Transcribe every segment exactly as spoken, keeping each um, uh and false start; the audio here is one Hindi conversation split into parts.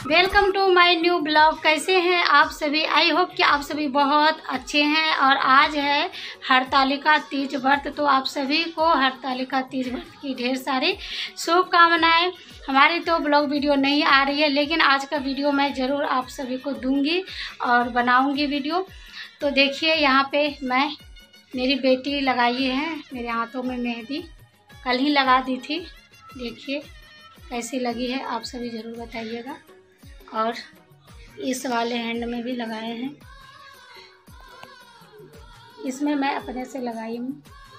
Welcome to my new blog. कैसे हैं आप सभी? आई होप कि आप सभी बहुत अच्छे हैं। और आज है हरतालिका तीज व्रत, तो आप सभी को हरतालिका तीज व्रत की ढेर सारी शुभकामनाएं। हमारी तो ब्लॉग वीडियो नहीं आ रही है, लेकिन आज का वीडियो मैं ज़रूर आप सभी को दूंगी और बनाऊंगी वीडियो। तो देखिए यहाँ पे मैं मेरी बेटी लगाई है मेरे हाथों में मेहंदी, कल ही लगा दी थी। देखिए कैसी लगी है, आप सभी ज़रूर बताइएगा। और इस वाले हैंड में भी लगाए हैं, इसमें मैं अपने से लगाई हूँ।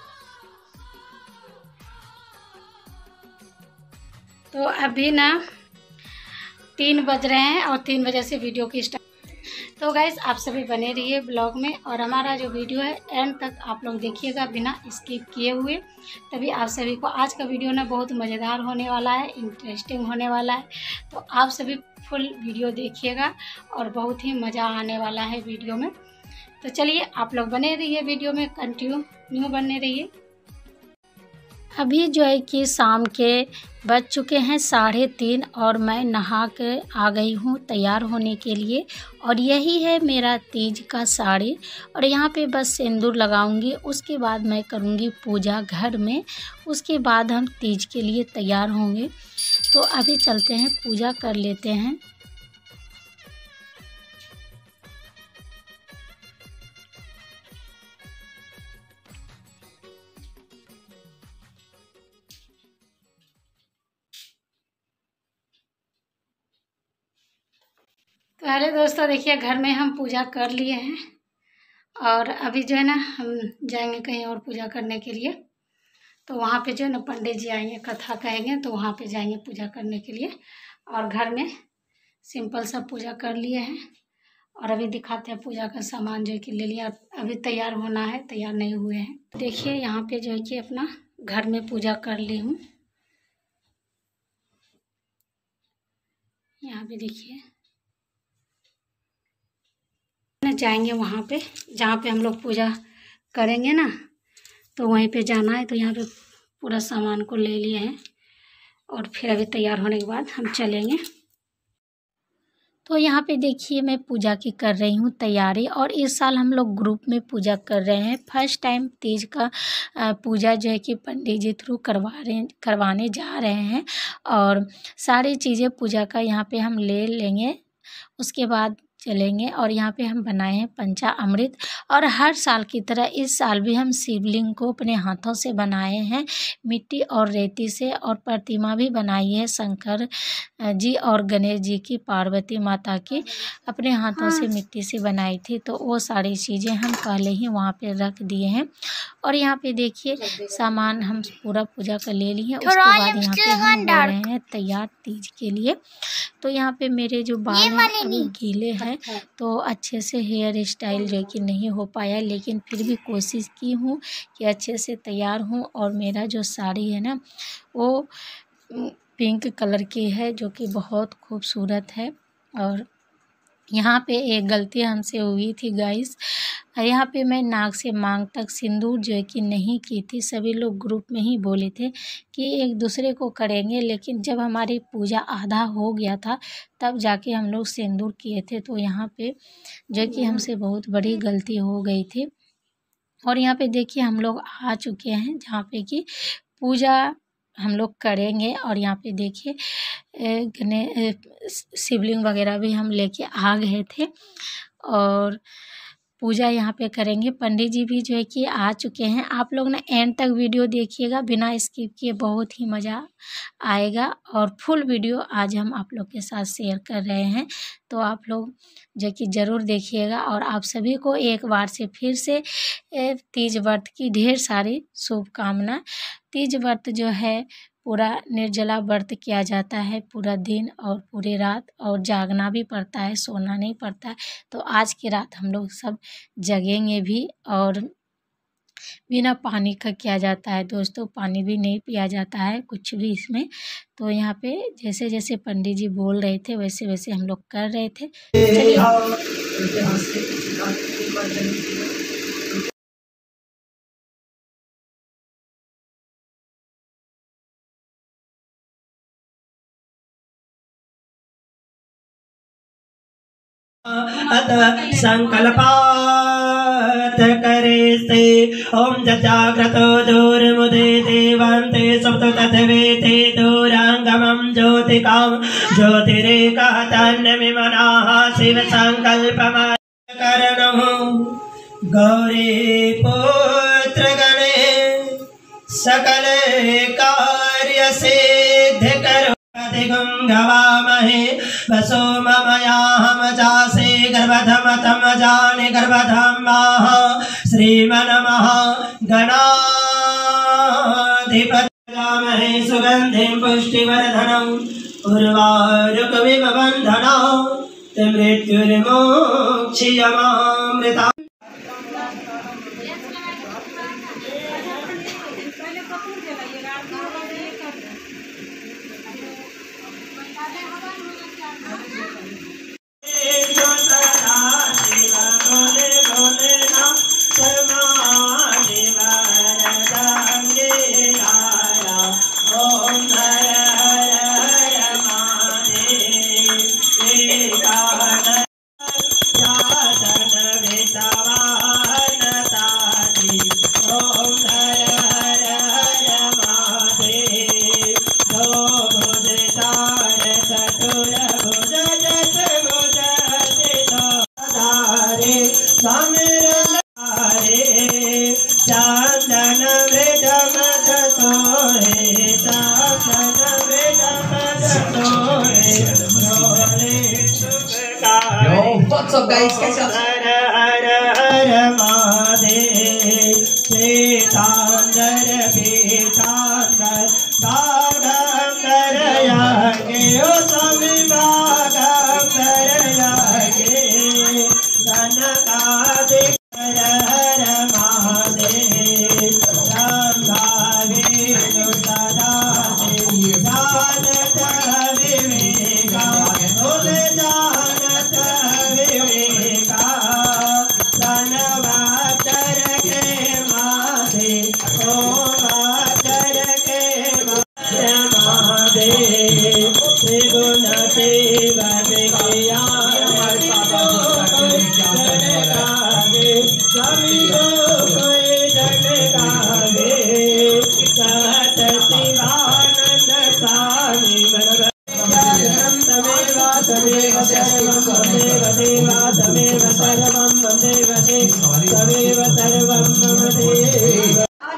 तो अभी ना तीन बज रहे हैं और तीन बजे से वीडियो की स्टार्ट। तो गाइस आप सभी बने रहिए ब्लॉग में, और हमारा जो वीडियो है एंड तक आप लोग देखिएगा बिना स्किप किए हुए। तभी आप सभी को आज का वीडियो ना बहुत मज़ेदार होने वाला है, इंटरेस्टिंग होने वाला है। तो आप सभी फुल वीडियो देखिएगा और बहुत ही मज़ा आने वाला है वीडियो में। तो चलिए आप लोग बने रहिए वीडियो में, कंटिन्यू बने रहिए। अभी जो है कि शाम के बज चुके हैं साढ़े तीन और मैं नहा के आ गई हूँ तैयार होने के लिए। और यही है मेरा तीज का साड़ी, और यहाँ पे बस सिंदूर लगाऊंगी, उसके बाद मैं करूँगी पूजा घर में। उसके बाद हम तीज के लिए तैयार होंगे। तो अभी चलते हैं, पूजा कर लेते हैं। तो अरे दोस्तों देखिए, घर में हम पूजा कर लिए हैं और अभी जो है ना हम जाएंगे कहीं और पूजा करने के लिए। तो वहाँ पे जो है ना पंडित जी आएंगे, कथा कहेंगे, तो वहाँ पे जाएंगे पूजा करने के लिए। और घर में सिंपल सा पूजा कर लिए हैं। और अभी दिखाते हैं पूजा का सामान जो है कि ले लिया, अभी तैयार होना है, तैयार नहीं हुए हैं। देखिए यहाँ पे जो है कि अपना घर में पूजा कर ली हूँ। यहाँ पे देखिए ना जाएंगे वहाँ पे जहाँ पे हम लोग पूजा करेंगे ना, तो वहीं पे जाना है। तो यहाँ पे पूरा सामान को ले लिए हैं और फिर अभी तैयार होने के बाद हम चलेंगे। तो यहाँ पे देखिए मैं पूजा की कर रही हूँ तैयारी, और इस साल हम लोग ग्रुप में पूजा कर रहे हैं। फर्स्ट टाइम तीज का पूजा जो है कि पंडित जी थ्रू करवा रहे करवाने जा रहे हैं। और सारी चीज़ें पूजा का यहाँ पे हम ले लेंगे, उसके बाद चलेंगे। और यहाँ पे हम बनाए हैं पंचामृत, और हर साल की तरह इस साल भी हम शिवलिंग को अपने हाथों से बनाए हैं, मिट्टी और रेती से। और प्रतिमा भी बनाई है शंकर जी और गणेश जी की, पार्वती माता की अपने हाथों से मिट्टी से बनाई थी। तो वो सारी चीज़ें हम पहले ही वहाँ पे रख दिए हैं। और यहाँ पे देखिए सामान हम पूरा पूजा कर ले लिए हैं। उसके बाद यहाँ पे हम हो रहे हैं तैयार तीज के लिए। तो यहाँ पे मेरे जो बाल हैं अभी गीले हैं, तो अच्छे से हेयर स्टाइल जो कि नहीं हो पाया, लेकिन फिर भी कोशिश की हूँ कि अच्छे से तैयार हूँ। और मेरा जो साड़ी है ना वो पिंक कलर की है, जो कि बहुत खूबसूरत है। और यहाँ पे एक गलती हमसे हुई थी गाइस, यहाँ पे मैं नाक से मांग तक सिंदूर जो है कि नहीं की थी। सभी लोग ग्रुप में ही बोले थे कि एक दूसरे को करेंगे, लेकिन जब हमारी पूजा आधा हो गया था तब जाके हम लोग सिंदूर किए थे। तो यहाँ पे जो कि हमसे बहुत बड़ी गलती हो गई थी। और यहाँ पे देखिए हम लोग आ चुके हैं जहाँ पे कि पूजा हम लोग करेंगे। और यहाँ पे देखिए गने शिवलिंग वगैरह भी हम लेके आ गए थे और पूजा यहाँ पे करेंगे। पंडित जी भी जो है कि आ चुके हैं। आप लोग ना एंड तक वीडियो देखिएगा बिना स्किप किए, बहुत ही मज़ा आएगा। और फुल वीडियो आज हम आप लोग के साथ शेयर कर रहे हैं, तो आप लोग जो कि ज़रूर देखिएगा। और आप सभी को एक बार से फिर से तीज व्रत की ढेर सारी शुभकामना। तीज व्रत जो है पूरा निर्जला व्रत किया जाता है, पूरा दिन और पूरी रात, और जागना भी पड़ता है, सोना नहीं पड़ता है। तो आज की रात हम लोग सब जगेंगे भी। और बिना पानी का किया जाता है दोस्तों, पानी भी नहीं पिया जाता है कुछ भी इसमें। तो यहाँ पे जैसे जैसे पंडित जी बोल रहे थे वैसे वैसे हम लोग कर रहे थे। चलिए अत संकल्पात करे से ओम जाग्रतो दूरमुदे देवान्ते सप्त तथवेते दूरांगमं ज्योतिकाम ज्योतिरेका तन्नमिमनाः शिव संकल्पमाकरणो गौरी पुत्र गणे सकल कार्य सिद्ध करो गवामहे वसो ममयाहम जासे गर्भधमतम जाने गर्भधम माह श्रीमनमः गणाधिपतिमहे सुगंधिं पुष्टिवर्धनम् उर्वारुकमिव बन्धनम् मृत्युर्मोक्षयमामृता। What's up guys? कैसे आप? हर हर हर महादेव श्वेतांबर पीतांबर बागंबर यागे ओ स्वामी बागंबर यागे कनकादिक हर हर महादेव राम भावे सदा जानत विवेका बोले जानत विवेका धनवातर के माधे ओ मातर के महादेव त्रिगुण देव देवया स्वामी को कोई जटकावे सहत शिवानंद स्वामी तमेव तमेव सर्वं तमेव देवा तमेव सर्वं तमेव तमेव सर्वं मम देव।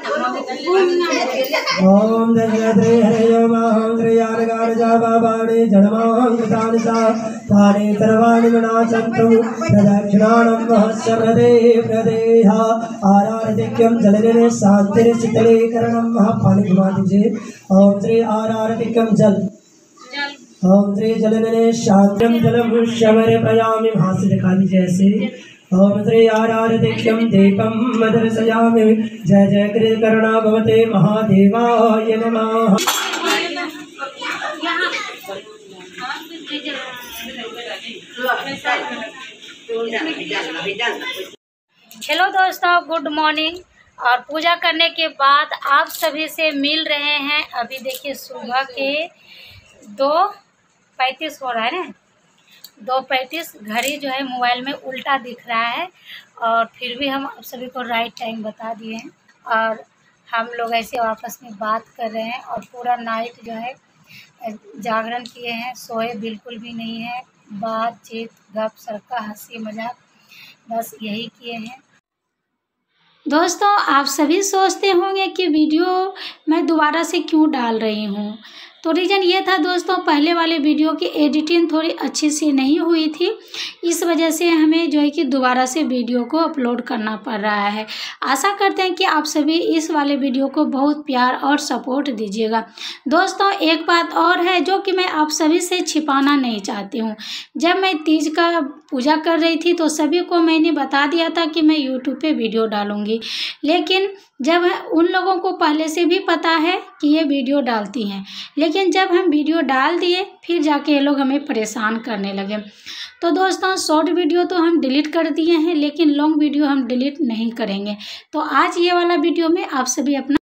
ओम दशरथे हरे ओम श्रीयानगारजा बाबाणे जन्मांगतानिसा तानि सर्वाणि मनाचन्तु प्रदक्षिणानं महस्य प्रदे प्रदेहा आरारतिक्यं जलनिने शान्तिर्शीतलीकरणं महापानि घुमा दीजिए। ओम श्री आरारतिक्यं जल ओम श्री जलनिने शान्तिं जलम शवरे प्रयामि भाष्य दिखा दीजिए ऐसे। ओम श्री आरारतिक्यं दीपं मदर्शयामि जय जय कृतकरुणा भवते महादेवाय नमः। हेलो दोस्तों, गुड मॉर्निंग। और पूजा करने के बाद आप सभी से मिल रहे हैं। अभी देखिए सुबह के दो पैंतीस हो रहा है ना, दो पैंतीस। घड़ी जो है मोबाइल में उल्टा दिख रहा है और फिर भी हम आप सभी को राइट टाइम बता दिए हैं और हम लोग ऐसे आपस में बात कर रहे हैं और पूरा नाइट जो है जागरण किए हैं, सोए बिल्कुल भी नहीं है। बातचीत गप सरका हंसी मजाक बस यही किए हैं। दोस्तों, आप सभी सोचते होंगे कि वीडियो मैं दोबारा से क्यों डाल रही हूँ, तो रीज़न ये था दोस्तों, पहले वाले वीडियो की एडिटिंग थोड़ी अच्छी सी नहीं हुई थी, इस वजह से हमें जो है कि दोबारा से वीडियो को अपलोड करना पड़ रहा है। आशा करते हैं कि आप सभी इस वाले वीडियो को बहुत प्यार और सपोर्ट दीजिएगा। दोस्तों, एक बात और है जो कि मैं आप सभी से छिपाना नहीं चाहती हूँ। जब मैं तीज का पूजा कर रही थी तो सभी को मैंने बता दिया था कि मैं यूट्यूब पे वीडियो डालूँगी, लेकिन जब उन लोगों को पहले से भी पता है कि ये वीडियो डालती हैं, लेकिन जब हम वीडियो डाल दिए फिर जाके ये लोग हमें परेशान करने लगे। तो दोस्तों, शॉर्ट वीडियो तो हम डिलीट कर दिए हैं, लेकिन लॉन्ग वीडियो हम डिलीट नहीं करेंगे। तो आज ये वाला वीडियो में आप सभी अपना